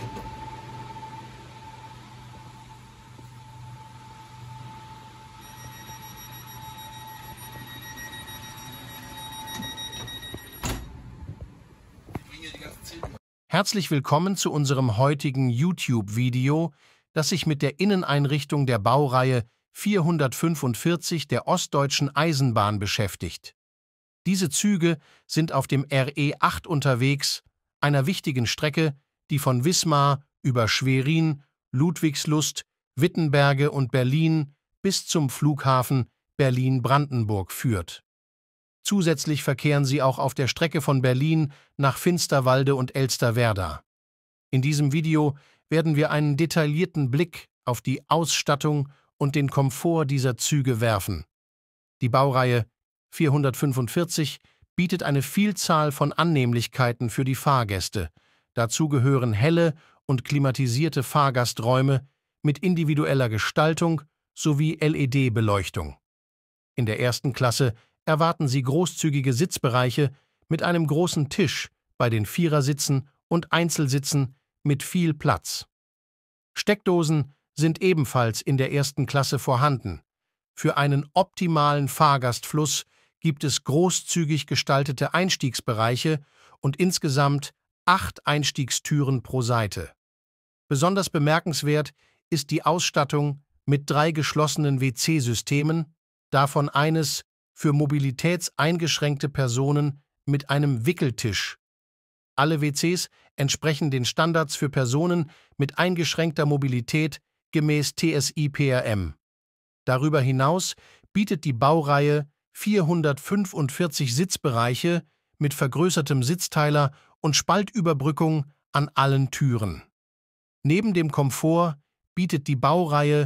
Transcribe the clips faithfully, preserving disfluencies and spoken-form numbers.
Herzlich willkommen zu unserem heutigen YouTube-Video, das sich mit der Inneneinrichtung der Baureihe vierhundertfünfundvierzig der Ostdeutschen Eisenbahn beschäftigt. Diese Züge sind auf dem R E acht unterwegs, einer wichtigen Strecke, die von Wismar über Schwerin, Ludwigslust, Wittenberge und Berlin bis zum Flughafen Berlin-Brandenburg führt. Zusätzlich verkehren sie auch auf der Strecke von Berlin nach Finsterwalde und Elsterwerda. In diesem Video werden wir einen detaillierten Blick auf die Ausstattung und den Komfort dieser Züge werfen. Die Baureihe vierhundertfünfundvierzig bietet eine Vielzahl von Annehmlichkeiten für die Fahrgäste. Dazu gehören helle und klimatisierte Fahrgasträume mit individueller Gestaltung sowie L E D-Beleuchtung. In der ersten Klasse erwarten Sie großzügige Sitzbereiche mit einem großen Tisch bei den Vierersitzen und Einzelsitzen mit viel Platz. Steckdosen sind ebenfalls in der ersten Klasse vorhanden. Für einen optimalen Fahrgastfluss gibt es großzügig gestaltete Einstiegsbereiche und insgesamt acht Einstiegstüren pro Seite. Besonders bemerkenswert ist die Ausstattung mit drei geschlossenen W C-Systemen, davon eines für mobilitätseingeschränkte Personen mit einem Wickeltisch. Alle W Cs entsprechen den Standards für Personen mit eingeschränkter Mobilität gemäß T S I P R M. Darüber hinaus bietet die Baureihe vierhundertfünfundvierzig Sitzbereiche mit vergrößertem Sitzteiler und Spaltüberbrückung an allen Türen. Neben dem Komfort bietet die Baureihe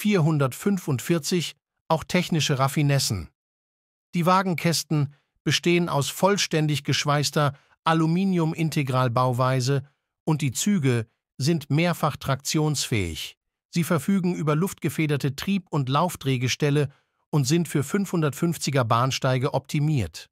vierhundertfünfundvierzig auch technische Raffinessen. Die Wagenkästen bestehen aus vollständig geschweißter Aluminium-Integralbauweise und die Züge sind mehrfach traktionsfähig. Sie verfügen über luftgefederte Trieb- und Laufdrehgestelle und sind für fünfhundertfünfziger Bahnsteige optimiert.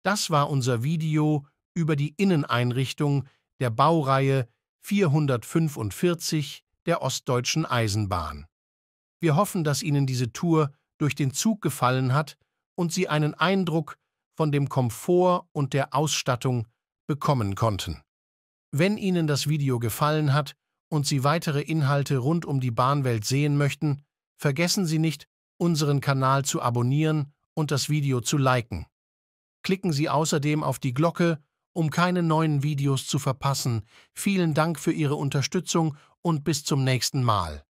Das war unser Video über die Inneneinrichtung der Baureihe vierhundertfünfundvierzig der Ostdeutschen Eisenbahn. Wir hoffen, dass Ihnen diese Tour durch den Zug gefallen hat und Sie einen Eindruck von dem Komfort und der Ausstattung bekommen konnten. Wenn Ihnen das Video gefallen hat und Sie weitere Inhalte rund um die Bahnwelt sehen möchten, vergessen Sie nicht, unseren Kanal zu abonnieren und das Video zu liken. Klicken Sie außerdem auf die Glocke, um keine neuen Videos zu verpassen. Vielen Dank für Ihre Unterstützung und bis zum nächsten Mal.